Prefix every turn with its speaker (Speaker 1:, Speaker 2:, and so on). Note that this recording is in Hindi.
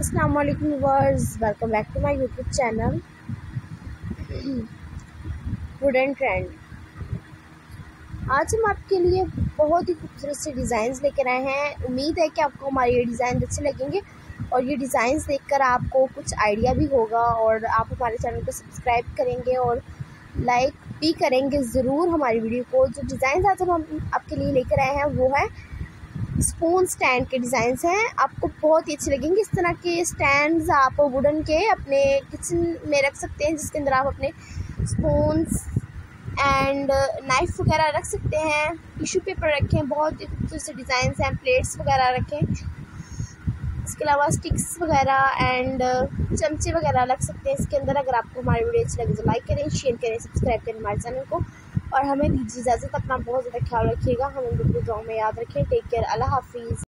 Speaker 1: अस्सलाम वालेकुम viewers, welcome back to my YouTube channel wood and trend. आज हम आपके लिए बहुत ही खूबसूरत से डिज़ाइंस लेकर आए हैं। उम्मीद है कि आपको हमारे ये डिज़ाइन अच्छे लगेंगे और ये डिज़ाइंस देखकर आपको कुछ आइडिया भी होगा और आप हमारे चैनल को सब्सक्राइब करेंगे और लाइक भी करेंगे ज़रूर हमारी वीडियो को। जो डिज़ाइन आज हम आपके लिए लेकर आए हैं वो है स्पून स्टैंड के डिज़ाइंस हैं। आपको बहुत ही अच्छे लगेंगे। इस तरह के स्टैंड्स आप वुडन के अपने किचन में रख सकते हैं, जिसके अंदर आप अपने स्पून्स एंड नाइफ वगैरह रख सकते हैं। टिश्यू पेपर रखें, बहुत ही खूबसूरत से डिज़ाइंस हैं। प्लेट्स वगैरह रखें, इसके अलावा स्टिक्स वगैरह एंड चमचे वगैरह रख सकते हैं इसके अंदर। अगर आपको हमारी वीडियो अच्छी लगे तो लाइक करें, शेयर करें, सब्सक्राइब करें हमारे चैनल को और हमें दीजिए इजाज़त। अपना बहुत ज़्यादा ख्याल रखिएगा, हमें बिल्कुल दुआ में याद रखें। टेक केयर, अल्लाह हाफिज़।